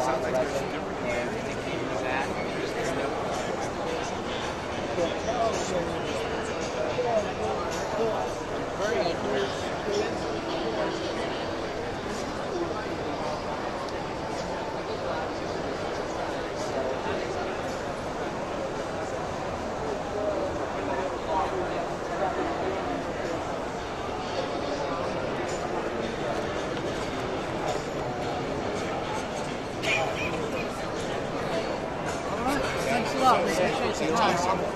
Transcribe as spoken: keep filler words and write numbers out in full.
sounds like there's some different ways to use that. Thanks a lot. Appreciate your time.